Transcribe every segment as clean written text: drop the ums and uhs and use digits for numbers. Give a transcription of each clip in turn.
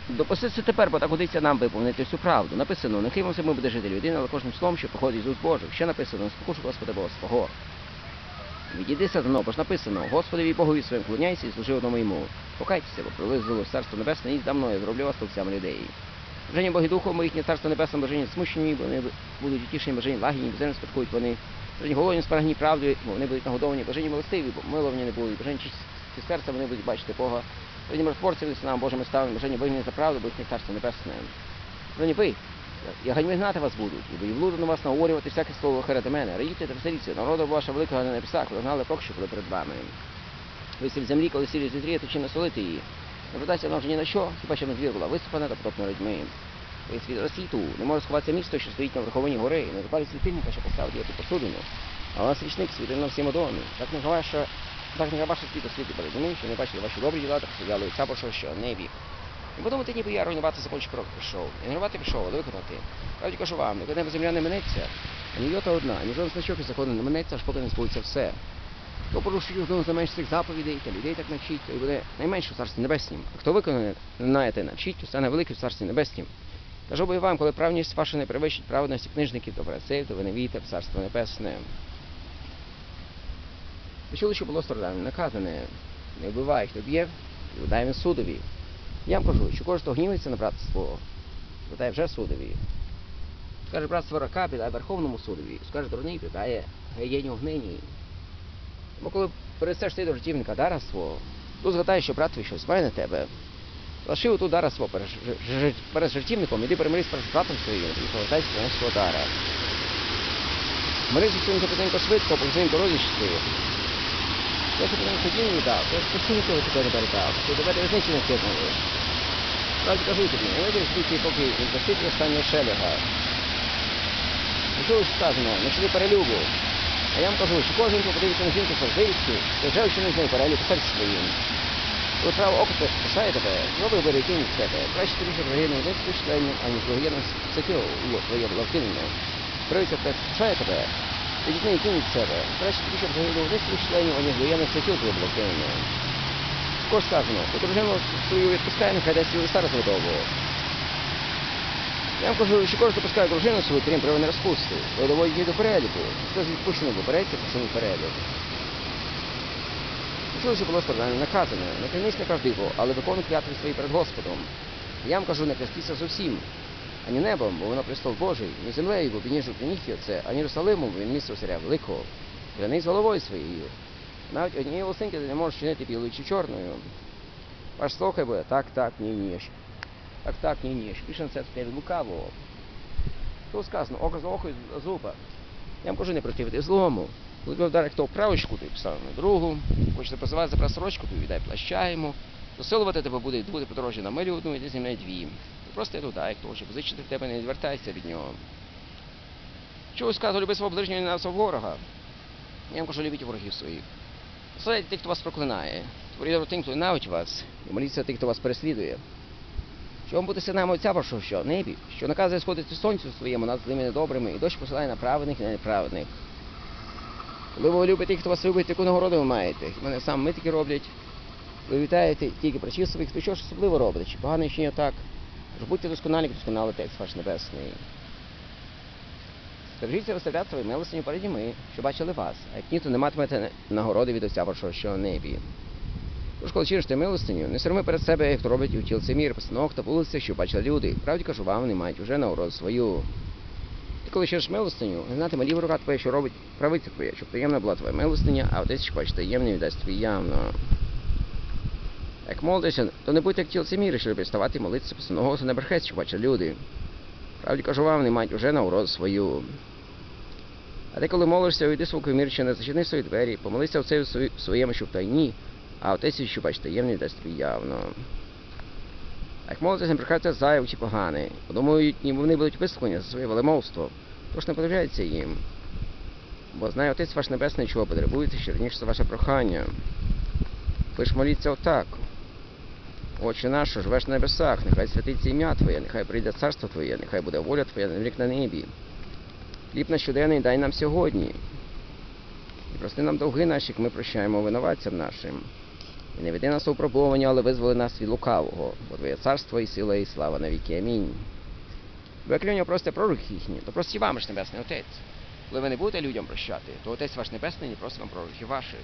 Допуститься тепер, бо так годиться нам виповнити всю правду. Написано, не кимось ми буде жити людина, але кожним словом, що походить з уст Божих. Ще написано, не спокушу Господа Бога свого. Відійди, сатано, бо ж написано, Господові Богові своїм клоняйся і служи одному йому. Покайтеся, бо приблизилось царство небесне, і за мною зроблю вас товцями людей. Бажання Боги Духом, їхнє царство небесне, бажання смущені, вони будуть утішені, бажання лагідні, безземно спадкують вони. Бажання голодні, спрагні правдою, вони будуть нагодовані, бажання милостиві, бо миловані не будуть, бажання чисті серця, вони будуть бачити Бога. Бажання миротворці будуть нам Божими ставами, бажання вигнання за правду, бо їхнє царство небесне. Бажання ви, я ганьми гнати вас будуть, і бо блуду на вас наговорювати всяке слово херете мене. Радійте та веселіться, народу ваша великого на небесах, ви гнали прокщо, коли перед вами. Ви в землі, коли сірі зітріє, то чи насолити її. Не вдасться вона вже ні на що, хіба що на двір була висипана та потоптана людьми. Ви світ розсвіту, не може сховатися місто, що стоїть на верховині гори, і не запалі світильника, що поставить її посудину. А у нас річник світить на всім одомі. Так не ваша світу світи перед ними, що не бачили ваші добрі діла, так стояли і цапоршов, що не вік. І подумати, ніби я руйнувати закончик крок прийшов. І не руйнувати пішов, але виконати. Правді кажу вам, коли небо земля не минеться, ані йота одна, ні жоден значок і закону не минеться, аж поки не збудеться все. Хто порушує одну з найменших заповідей, та людей так навчить, то й буде найменше в Царстві Небеснім. А хто виконує, знаєте, навчить, то стане великий в Царстві Небеснім. Кажу бо і вам, коли правність ваша не перевищить праведності книжників та фарисеїв, то ви не війдете в Царство Небесне. Ви чули, що було стародавнім наказане, не вбивай, хто б'є, і видай він судові. Я вам кажу, що кожен, хто гнівається на брата свого, видає вже судові. Скаже брат сворака, піддай Верховному судові, скаже дурний, піддає гаєню гнині. Бо коли пересеш ти до жертівника дара свого, то згадай, що брат твій щось має на тебе. Лишив ту дара свого перед жертівником, іди перемирись перед братом своїм, і повертайся до свого дара. Мирись своїм запитанням швидко, по своїм дорозі щасливо. Я ще потім ходіння не дав, то почти нікого тебе не передав, то давайте різниці не втягнули. Правді кажу тобі, не вийдеш звідси, поки не засити останнього шелега. Що ж сказано, не чини перелюбу. А я вам кажу, що кожен, хто подивиться на жінку завжди, то вже вчинив з нею перелюб серці своїм. Коли право око спасає тебе, зроби бери тінь від себе. Краще тобі, щоб загинув десь свій членів, ані злоєдно сатів твоє властивне. Справиться те, спасає тебе, відітни тінь від себе. Краще тобі, щоб загинув десь свій членів, ані злоєдно сатів твоє властивне. Також сказано, хто дружину свою відпускає, нехай дасть свою стару згодову. Я вам кажу, що кожен допускає дружину свою, крім права не розпусти, то доводить її до переліку. Хто з відпущених попередці, пошли перелік. Чули, що було страждання наказане, не клянись неправдиво, але виконуй клятви свої перед Господом. Я вам кажу, не клястися зовсім, ані небом, бо воно престол Божий, ні землею, бо бініж укрініхі оце, ані Єрусалимом, бо він місто царя великого. Клянись головою своєю. Навіть однієї волосинки ти не можеш чинити білою чи чорною. Ваш слухай буде так, ні. Так, ні. Пише на це від лукавого. Що сказано, око за око і зуба. Я вам кажу, не противити злому. Коли тебе вдарить хто в праву щеку, то й поставив на другу. Хочете позивати за просрочку, то віддай плаща йому. Досилувати тебе буде подорожжя на милю одну, і ти зі мною дві. Ти просто йду, дай, хто хоче позичити в тебе, не відвертайся від нього. Чого сказано, люби свого ближнього і ненавидь свого ворога. Я вам кажу, любіть ворогів своїх. Слухайте тих, хто вас проклинає. Творіть тим, хто ненавидить вас, і моліться тих, хто вас переслідує. Що вам буде синами Отця вашого, що небі, що наказує сходити сонцю своєму над злими і недобрими, і дощ посилає на праведних і на неправедних. Коли ви любите тих, хто вас любить, яку нагороду ви маєте? Мене сам ми такі роблять. Ви вітаєте тільки причів своїх, то що ж особливо робить? Чи погано чи не так? Тож будьте досконалі, досконалий Отець ваш Небесний. Стережіться виставляти свої милостині перед людьми, що бачили вас, а як ні, то не матимете нагороди від Отця вашого, що на небі. Тож, коли чините милостиню, не сорми перед себе, як то роблять у тілці мір, постанок та вулицях, що бачили люди. Правді кажу вам, вони мають уже нагороду свою. Ти коли чиниш милостиню, не знатиме ліва рука твоя, що робить правиця твоя, щоб таємна була твоя милостиня, а Отець, що хоче таємний, віддасть тобі явно. Як молитеся, то не будьте як тілці міри, що люблять ставати і молитися постанового голосу на берхець, що бачать люди. Правді кажу вам, вони мають уже нагороду свою. А ти, коли молишся, увійди свого мірча, не зачини свої двері, помолися Отцеві своєму, що в тайні, а Отець, що бачить таємний, віддасть тобі явно. А як молитися, не прихаються зайві чи погані, подумають, ніби вони будуть вислухані за своє велемовство, тож не подивляється їм. Бо знає Отець ваш Небесний, чого потребуєте, що раніше за ваше прохання. Ви ж моліться отак. Отче наш, що живеш на небесах, нехай святиться ім'я Твоє, нехай прийде царство Твоє, нехай буде воля Твоя на вік на небі. Хліб наш щоденний дай нам сьогодні. І прости нам довги наші, як ми прощаємо винуватцям нашим. І не веди нас у випробування, але визволи нас від лукавого, бо Твоє царство і сила, і слава навіки. Амінь. Ви як людям просите про гріхи їхні, то прості вам ж Небесний Отець. Коли ви не будете людям прощати, то Отець ваш Небесний не просить вам про гріхи ваших.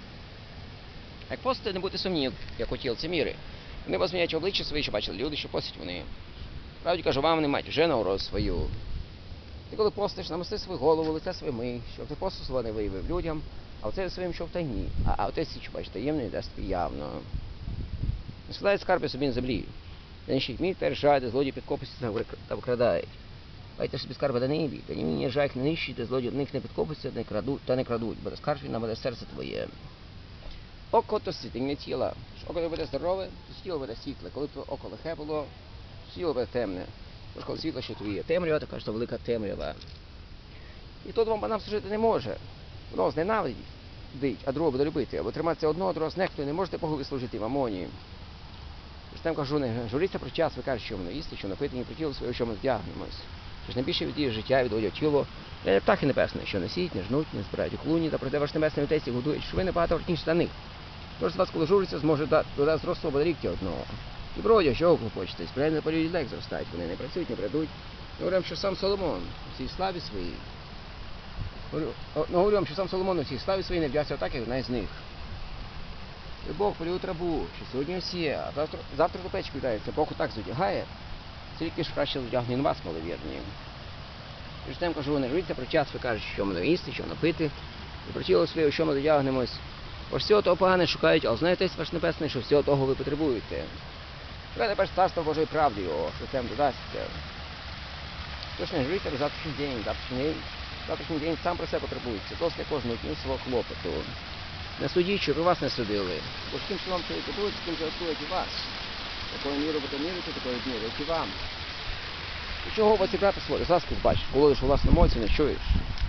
Як постите, не будьте сумні, як хотіли лицеміри. Вони вас зміняють обличчя свої, що бачили люди, що постять вони. Правді кажу вам, вони мають вже наурод свою. Ти коли постиш, намасти свою голову, лице своє мий, щоб ти посту свого не виявив людям, а оце своїм, що в тайні. А Отець, що бачить таємно, дасть тобі явно. Не складайте скарби собі на землі. Де нищить мій, перешають, злодії підкопуються та викрадають. Майте собі скарби на небі, та ні мені жах не нищить, де злодії в них не підкопуються та не крадуть, бо скаржить на буде серце твоє. Око то світильне тіла. Око не буде здорове, то тіло буде світле. Коли б око лихе було, тіло буде темне. Тож коли світло ще твоє темрява, то кажуть, велика темрява. І тут вам нам служити не може. Воно зненавидить, а другого буде любити. Або триматися одного, другого знехтує, не можете Богові служити мамоні. Тож там кажу, не журіться про час, ви кажете, що воно їсти, що напити, ні про тіло своє, що ми вдягнемось. Тож найбільше від її життя відводять тіло, як птахи небесні, що не сіють, не жнуть, не збирають у клуні, та проте ваш небесний Отець і годують, що ви небагато вартніші за них. Тож з вас, коли журиться, зможе додасть зросту ободрігтя одного. І бродя, що ви хочете, справді на полі лек зростають, вони не працюють, не придуть. Говорю вам, що сам Соломон у цій славі своїй, говорю вам, що сам Соломон у цій славі своїй не вдягся так, як одна з них. І Бог полює траву, що сьогодні осіє, а завтра до печки вдається, Бог так зодягає, тільки ж краще зодягне на вас, маловірні. І ж тим кажу, не журіться про час, ви кажете, що ми їсти, що напити, і про тіло своє, що ми додягнемось. Бо всього того погане шукають, але знаєте, ваш Небесний, що всього того ви потребуєте. Треба тепер царство Божої правди його, що цим додасться. Тож не журіться про завтрашній день, завтрашній день сам про себе потребується, досить кожного дню свого клопоту. Не судіть, щоб і вас не судили, бо ж тим, що вам чоловіки будуть, тим же осудять і вас. Такою мірою будете мірити, такою мірою і вам. І чого оці брати свої, з ласку бачиш, колодиш у власному оці, не чуєш.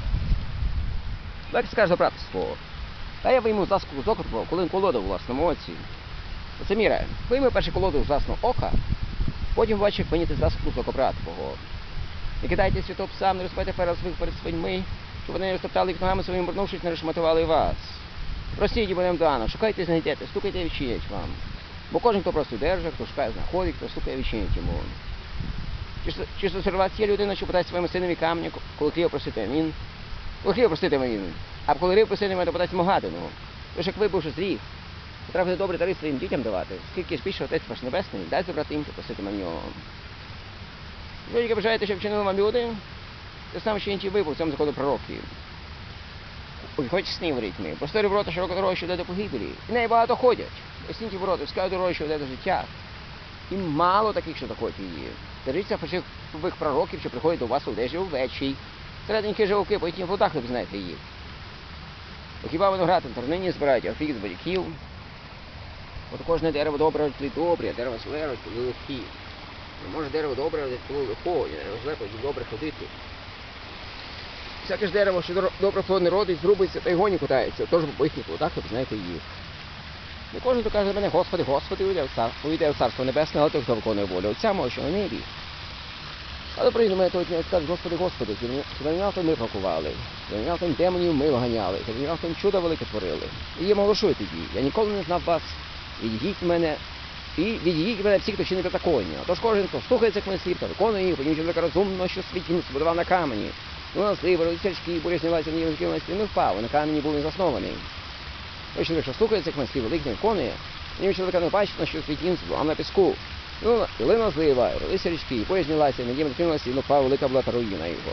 Як скажеш до брата свого? Та я вийму заску з ока, коли він колода у власному оці. Оце міра. Вийми перше колоду з власного ока, потім бачиш, як виняти заску з ока брата твого. Не кидайте святого псам, не розпайте перед свиньми, щоб вони не розтоптали їх ногами своїм, обернувшись, не розшматували вас. Просіть і будемо дано, шукайте, знайдете, стукайте і відчинять вам. Бо кожен, хто просто держить, хто шукає, знаходить, хто стукає, відчинять йому. Чи сорваться є людина, що питає своєму синові камню, коли хліба просити він? Коли хліба просити він, а коли риб просити він, то подасть йому гадину. Тож як ви, бувши зрів, треба добрі дари своїм дітям давати, скільки ж більше Отець ваш Небесний, дай забрати їм, що проситиме в нього. Ви тільки бажаєте, щоб вчинили вам люди, те саме, що інші ви, по цьому закону пророків. Хоч сни в ритмі, просторі ворота широко дорога, що йде до погибелі. І неї багато ходять. Осінні ті ворота, скажуть дорогу, що йде до життя. І мало таких, що заходять її. Держіться фальшивих пророків, що приходять до вас у одежі увечі. Середненькі живоки, по їхніх плодах ви знаєте їх. Бо хіба виноград на тернині збирають, а фіг з батьків? От кожне дерево добре росли добрі, а дерево зле росли лихі. Не може дерево добре росли лихо, і дерево зле добре ходити. Всяке ж дерево, що добре плодне родить, зрубиться та й гоні кутається. Тож по їхніх плодах ви знаєте їх. Не кожен, хто каже до мене, Господи, Господи, увійде в Царство Небесне, але той, хто виконує волю Отця мого, що на небі. Але прийде мене того дня і скаже, Господи, Господи, ти ми прокували, ти демонів ми виганяли, ти чудо велике творили. І я оголошую тоді, я ніколи не знав вас, відійдіть мене всі, хто чинить беззаконня. Тож кожен, хто слухається як мене слів та виконує їх, подім чоловіка розумно, що світім збудував на камені. Ну, сливи, родительські, буря знялася на єврейській власті, не впав, на камені був не заснований. Той чоловік, що слухається як мене слів, великий не виконує, подім чоловіка не бачить, на що світім збудував на піску. Ну, і лина злива, родилися річки, і буря знялася, на єврейській власті, не впав, велика була та руїна його.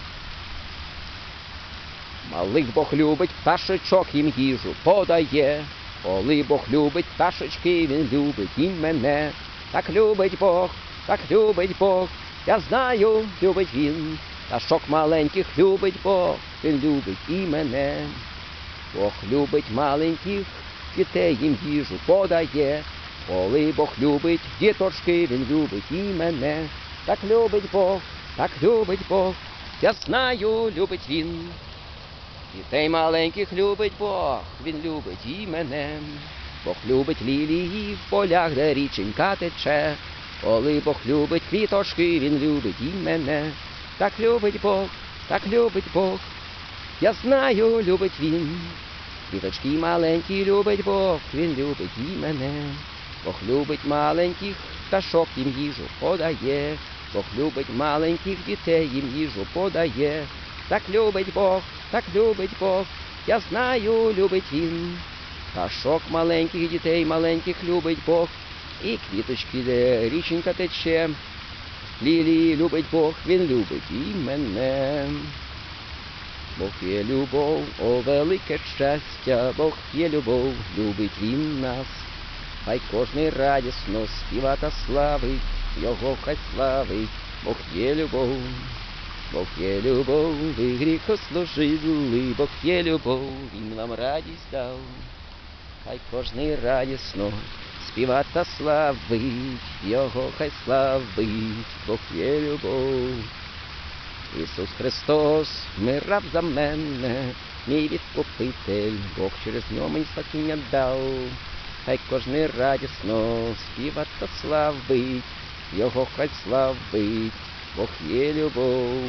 Малих Бог любить, пташечок їм їжу подає. Коли Бог любить пташечки, він любить і мене. Так любить Бог, я знаю, любить він. Пташок маленьких любить Бог, він любить і мене. Бог любить маленьких, дітей їм їжу подає. Коли Бог любить діточки, він любить і мене. Так любить Бог, я знаю, любить він. Дітей маленьких любить Бог, він любить і мене. Бог любить лілії в полях, де річенька тече. Коли Бог любить квіточки, він любить і мене. Так любить Бог, я знаю, любить він. Квіточки маленькі любить Бог, Він любить і мене. Бог любить маленьких пташок, їм їжу подає. Бог любить маленьких дітей, їм їжу подає. Так любить Бог, так любить Бог, я знаю, любить Він. Пташок маленьких дітей, маленьких любить Бог. І квіточки, де річенька тече. Лілії любить Бог, Він любить і мене. Бог є любов, о велике щастя, Бог є любов, любить Він нас. Хай кожний радісно співа та славить, Його хай славить, Бог є любов. Бог є любов, ви гріхослужили, Бог є любов, Він нам радість дав. Хай кожний радісно співа та славить, Його хай славить, Бог є любов. Ісус Христос, вмирав за мене, мій відкупитель, Бог через нього мені спасіння дав. Хай кожний радісно співа та славить, Його хай славить, Бог є любов.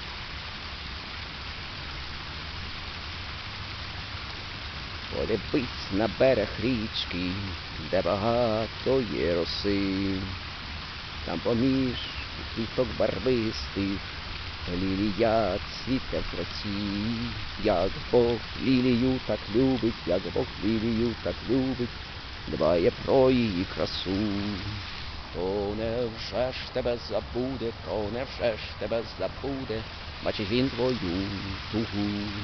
Полюбись на берег річки, де багато є роси. Там поміж квіток барвистих лілія цвіте в красі. Як Бог лілію так любить, як Бог лілію так любить, дбає про її красу. То невже ж тебе забуде, то невже ж тебе забуде, бачить Він твою тугу.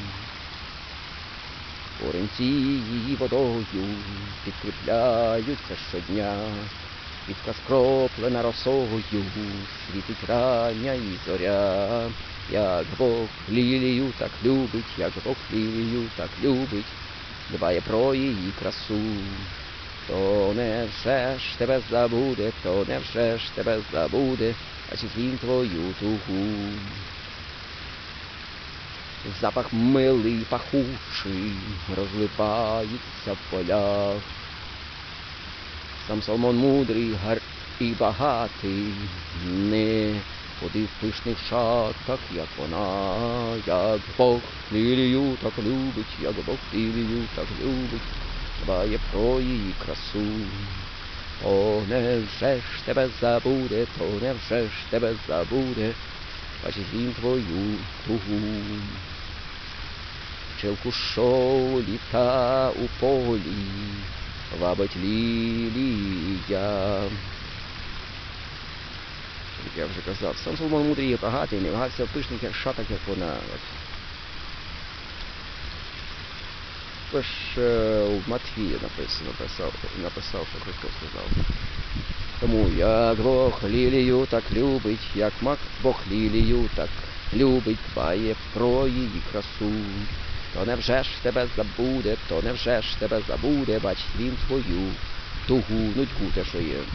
Корінці її водою підкріпляються щодня, квітка скроплена росою, світить рання і зоря. Як Бог лілію так любить, як Бог лілію так любить, дбає про її красу. То невже ж тебе забуде, то невже ж тебе забуде, бачить Він твою тугу. Запах милий, пахучий, розлипається в полях. Сам Соломон мудрий і багатий, не ходив в пишних шатах, як вона. Як Бог лілію так любить, як Бог лілію так любить, дбає про її красу. О, невже ж тебе забуде, то невже ж тебе забуде, бачить Він твою тугу. Пчелку, що літа у полі, вабить лілія. Я вже казав, сам Соломон мудрий і багатий, не вагався в пишних шатах, як вона. Тож у Матфія написав, що Христос сказав. Тому як Бог лілію так любить, як Бог лілію так любить, дбає про її красу. То невже ж тебе забуде, то невже ж тебе забуде, бачить Він твою тугу, нудьгу те, що є.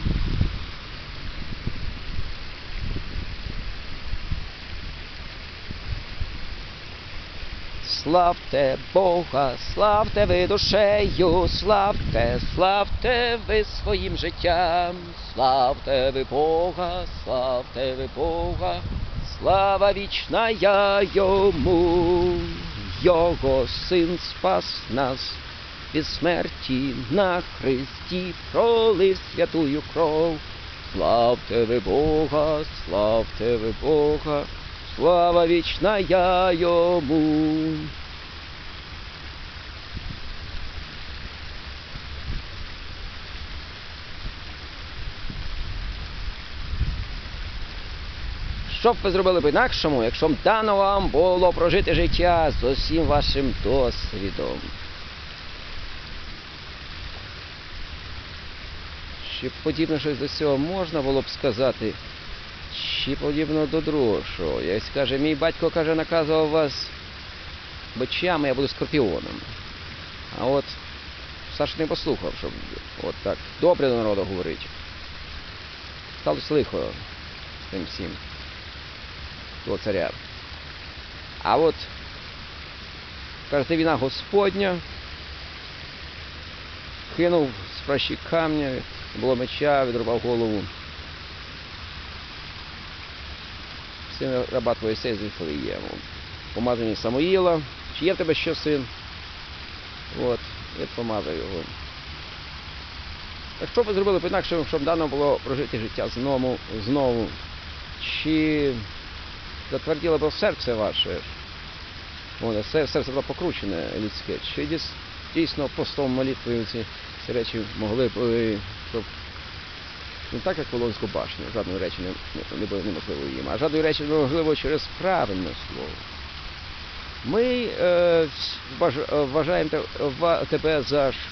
Славте Бога, славте ви душею, славте, славте ви своїм життям, славте ви Бога, славте ви Бога, слава вічна я Йому. Його Син спас нас від смерті на хресті, пролив святую кров. Славте ви Бога, славте ви Бога, слава вічна я Йому. Що б ви зробили б інакшому, якщо б дано вам було прожити життя з усім вашим досвідом? Чи подібно щось до цього можна було б сказати? Чи подібно до другого? Як скаже, мій батько, каже, наказував вас бичами, я буду скорпіоном. А от Саша не послухав, щоб от так добре до народу говорить. Сталося лихо з тим всім. До царя. А от, кажете, війна Господня, кинув з пращі камня, було меча, відрубав голову сина раба твоєсея з Вифлеєму. Помазані Самуїла, чи є в тебе що, син? От, і помазав його. Так що ви зробили по-інакшому, щоб дано було прожити життя знову? Чи затверділо б серце ваше? Серце було покручене людське. Чи дійсно постом молитвою ці речі могли б, щоб не так, як Волонську башню, жодної речі не було неможливо їм, а жодної речі неможливо через правильне слово. Ми вважаємо тебе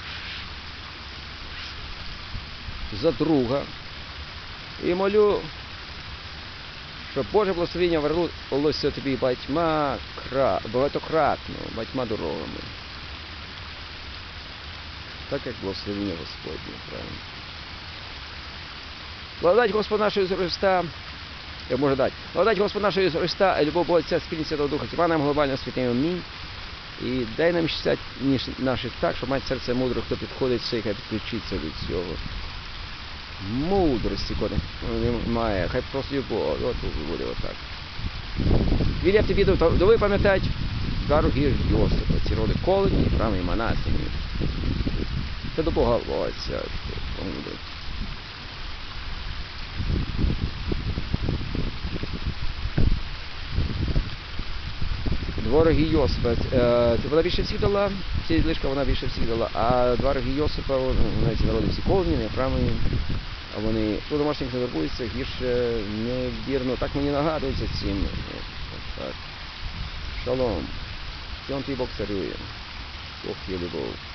за друга і молю, щоб Боже благословення вернулося тобі багатократно, батьма дорогами. Так як благословення Господнє, правильно. Благодать Господа нашого Ісуса Христа, благодать Господа нашого Ісуса Христа, любов Бога Отця, спільність Святого Духа, тьма нам глобально святим амінь. І дай нам щастя наших так, щоб мати серце мудро, хто підходить, все, хай підключиться від цього. Мудрості, коли немає, хай просто любов, от буде отак. Вілля тобі дови пам'ятають, дорогі Йосипа, ці роди колені, храми і монастирі. Це до Бога Отця. Дорогі Йосипа, вона більше всіх дала, ця злишка вона більше всіх дала, а дорогі Йосипа, вони ці народи всі колені, не храми, а вони, хто домашніх не турбується, гірше невірно, так мені нагадується цим. Так. Шалом. Сьогодні твій Бог царює. Бог є любов.